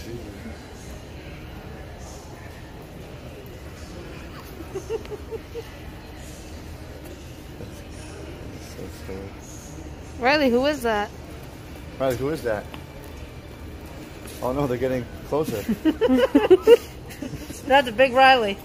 So scary. Riley, who is that? Riley, who is that? Oh no, they're getting closer. That's a big Riley.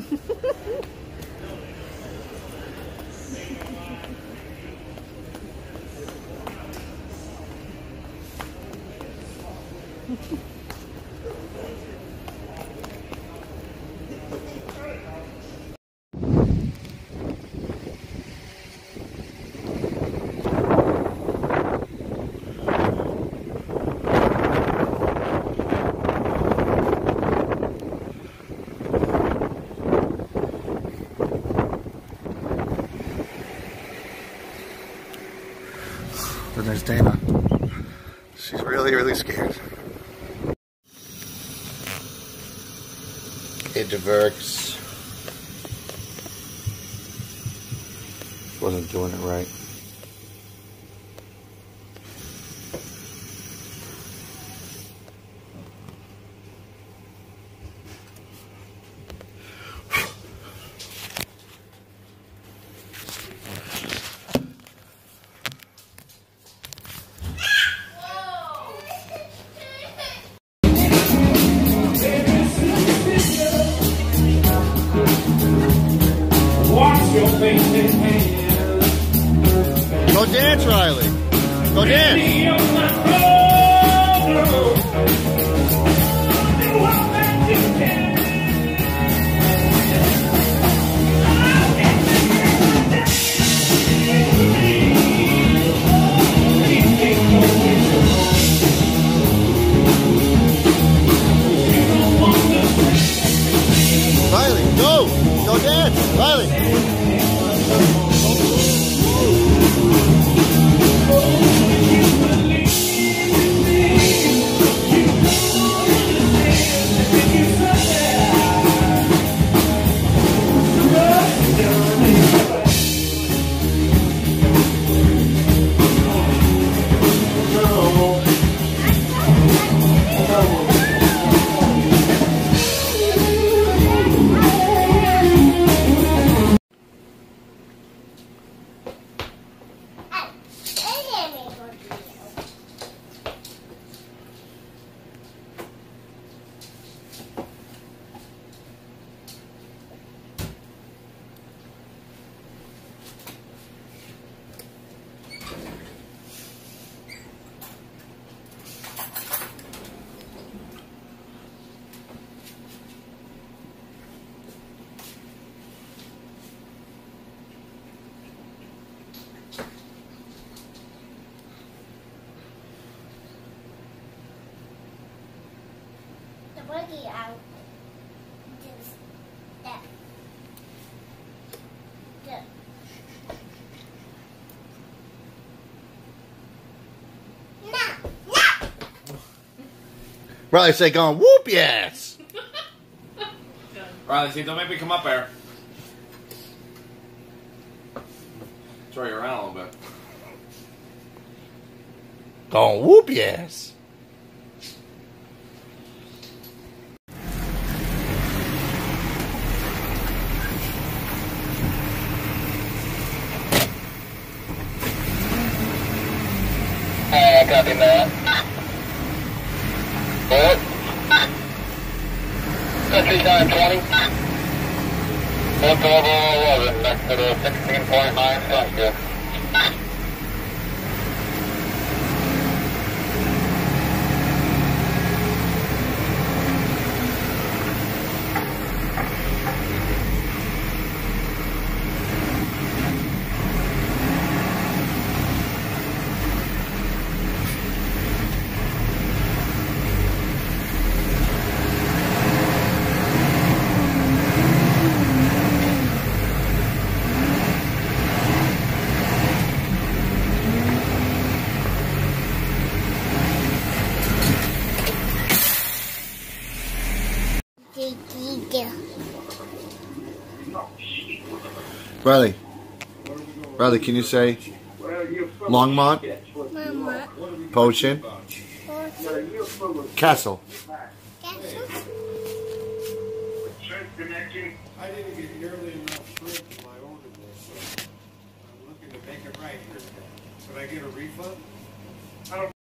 Then there's Dana. She's really scared. It works. Wasn't doing it right. Go dance, Riley. Go dance. Riley, go. Go dance, Riley. Boogie out. Just that. No. Riley, say, going, whoop, yes. Riley, see, don't make me come up there. Throw you around a little bit. Going, whoop, yes. Copy that. Bullet. 5920. 11211. Next to the 16.9 celsius. Riley, can you say Longmont? Mama. Potion? Potion. Castle. I didn't get nearly enough shrimp in my order there, so I'm looking to make it right here. Could I get a refund?